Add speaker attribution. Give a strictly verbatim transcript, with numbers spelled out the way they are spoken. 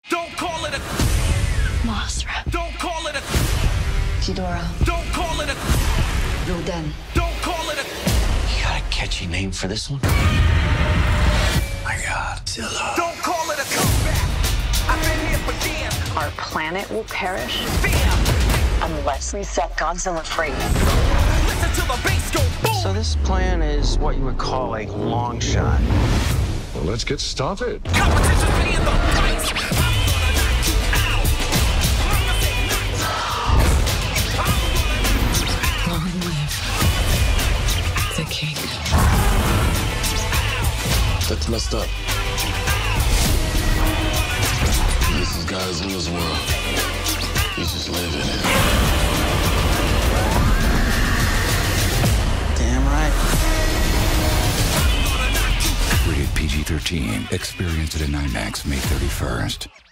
Speaker 1: Don't call it a
Speaker 2: Mothra.
Speaker 1: Don't call it a
Speaker 2: Ghidorah.
Speaker 1: Don't call it a
Speaker 2: Rodan.
Speaker 1: Don't call it a
Speaker 3: You got a catchy name for this one? My God. Godzilla.
Speaker 1: Don't call it a comeback. I've been here for years.
Speaker 4: Our planet will perish
Speaker 1: Bam.
Speaker 4: unless we set Godzilla free.
Speaker 1: Listen to the bass go boom.
Speaker 3: So this plan is what you would call a long shot.
Speaker 5: Well, let's get started.
Speaker 1: Competition's paying the price. I'm gonna knock you out. I'ma say knock you out. I'm gonna knock you out.
Speaker 2: Long live the king.
Speaker 6: That's messed up. This is Godzilla's world. You just live in it.
Speaker 3: Damn right.
Speaker 7: Rated P G thirteen. Experience it in IMAX May thirty-first.